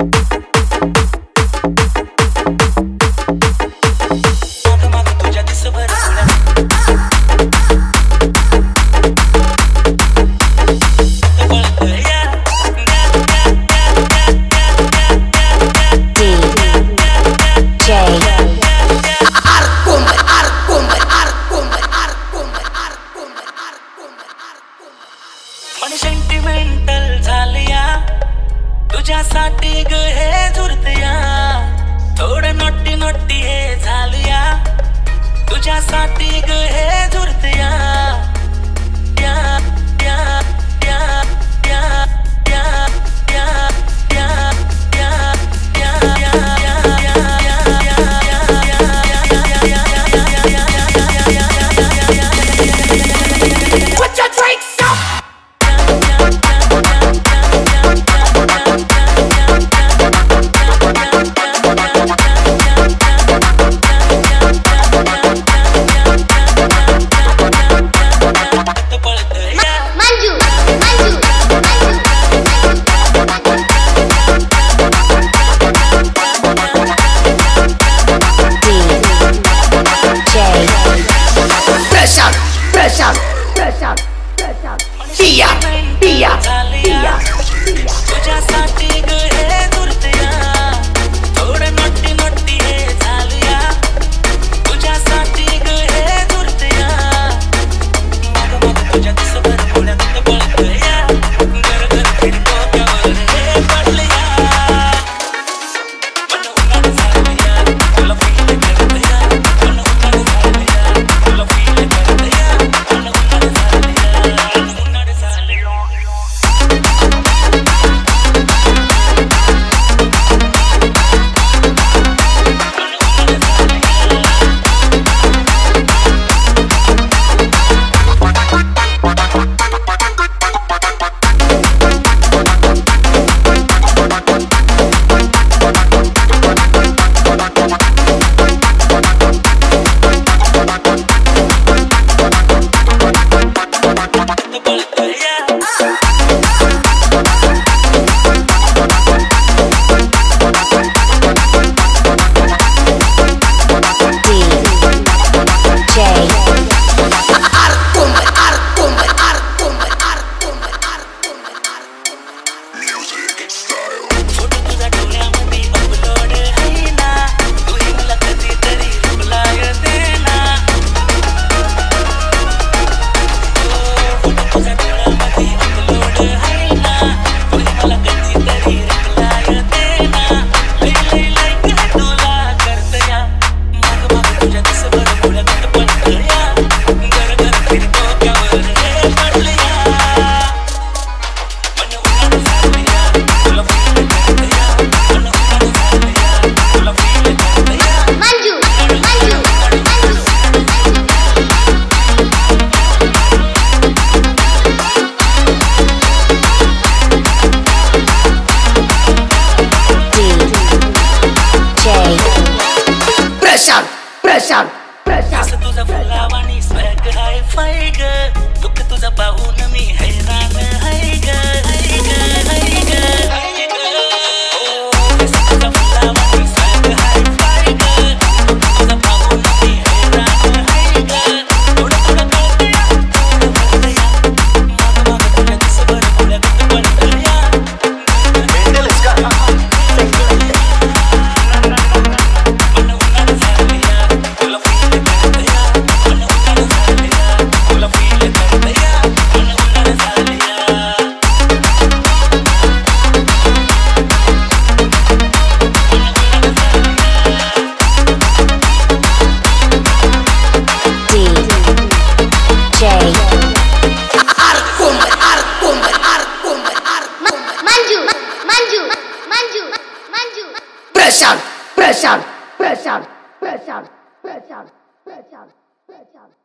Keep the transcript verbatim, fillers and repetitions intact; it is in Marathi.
सेंटिमेंटल झालिया तुझ्यासाठी ग हे झुरतया थोडं नोटी नोटी हे झालिया तुझ्यासाठी ग हे झुरतया या या या या या या या Put your drinks up! Pressure, pressure, pressure, pressure. Pia, pia, pia. तुझ्यासाठी ग हे झुरतया थोडं नोटी नोटी हे झालिया तुझ्यासाठी ग हे झुरतया मग मग तुझ्या दिसभर डोळ्यात पळतया घर घर फिरतो त्यावर हे पडलया मन उन्हाळ झालया तुला फील करतया मन उन्हाळ झालया तुला फील करतया मन उन्हाळ झालया उन्हाळ झालया Pressure, pressure, pressure. तुझा फुलावानी स्वॅग हाय फाय ग दुःख तुझा पाहून मी हैराण हाय ग हाय ग हाय ग हाय ग ओ तुझा फुलावानी स्वॅग हाय फाय ग दुःख तुझा पाहून मी हैराण हाय ग थोडं थोडं कळतया थोडं भरतया मग मग तुझ्या दिसभर डोळ्यात पळतया Pressure, pressure, pressure, pressure, pressure, pressure, pressure.